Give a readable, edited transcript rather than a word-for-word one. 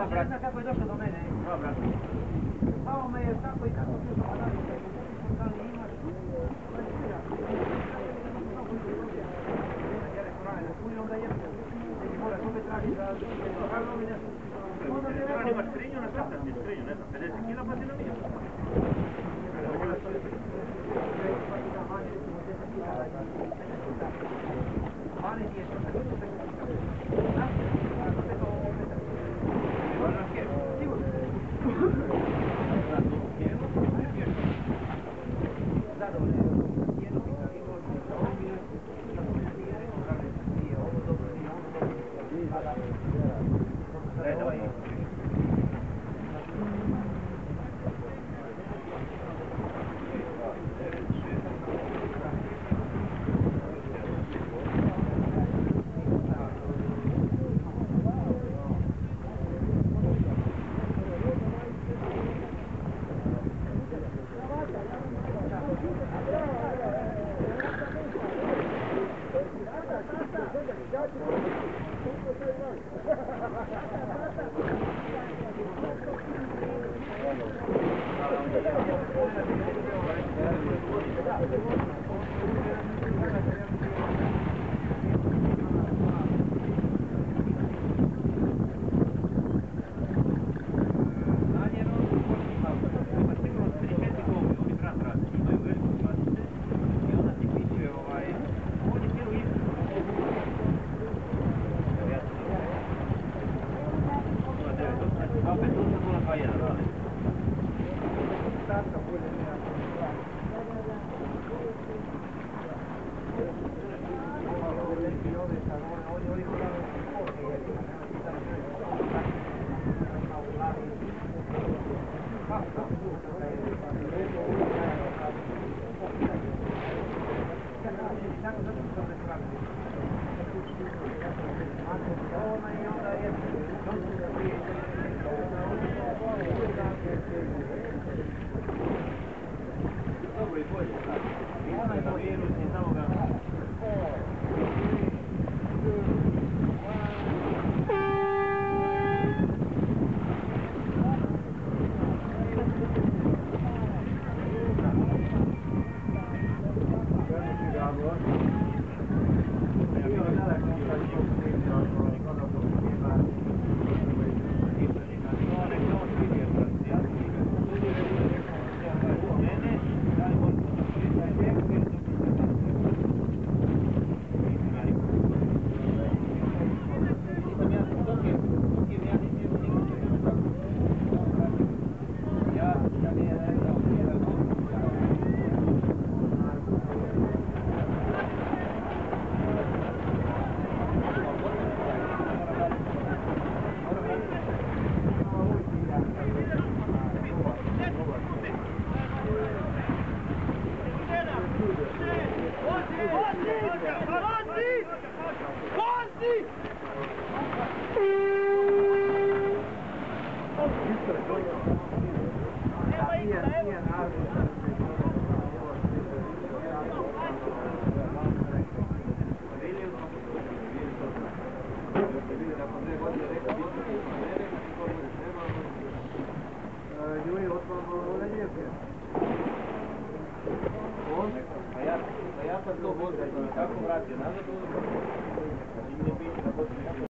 ne zna kako je došao do mene. Pao me je tako i kako se to radi. Da li imaš? Onda je moraš opet tražiti da imaš skrinju na sastavni skrinju, ne znam, 50 kila pa ti na minus. Mani ti je to se ja sam to vozio, kako vratio nazad,